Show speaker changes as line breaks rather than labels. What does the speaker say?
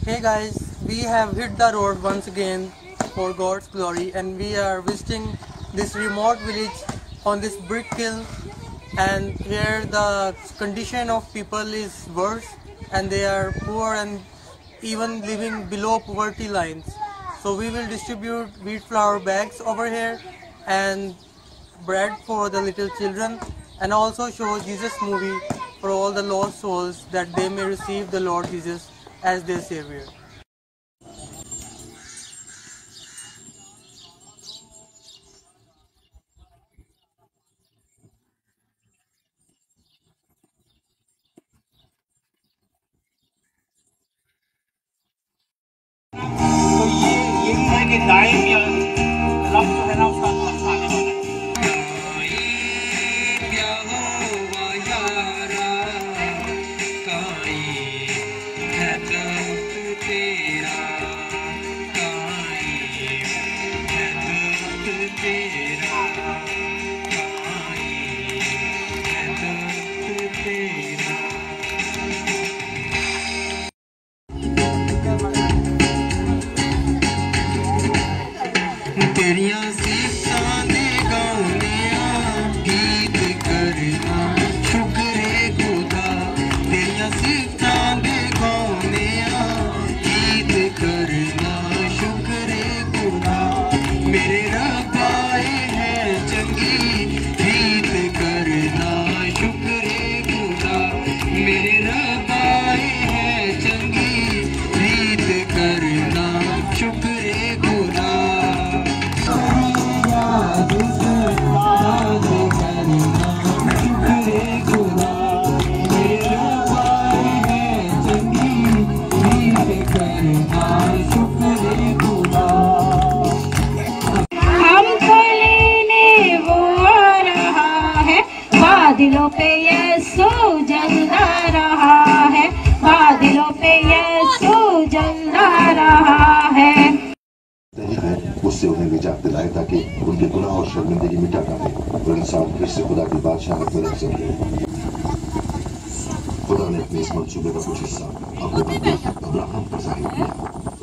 Hey guys, we have hit the road once again for God's glory, and we are visiting this remote village on this brick kiln, and here the condition of people is worse and they are poor and even living below poverty lines. So we will distribute wheat flour bags over here and bread for the little children, and also show Jesus movie for all the lost souls that they may receive the Lord Jesus as their Savior.
तो ये है कि दाएं या लफ्ज जो है ना उसका लफ्ज आने वाला है।
तेरिया सीसां दे गाउनिया गीत करना शुक्रे खुदा तेरिया सीसां दे गाउनिया गीत करना शुक्रे खुदा मेरे रब आए हैं चंगी गीत करना शुक्रे खुदा मेरे रब आए हैं चंगी गीत करना शुक्रे खुदा
बादलों पे यीशु जलता रहा है, बादलों पे यीशु जलता रहा है।
उससे उन्हें निजात दिलाए ताकि उनके गुनाह और शर्मिंदगी मिटा डाले और इंसान फिर से खुदा की बादशाहत में रह सके। खुदा ने अपने इस मंसूबे का कुछ हिस्सा अपने बंदे अब्राहम पर जाहिर किया।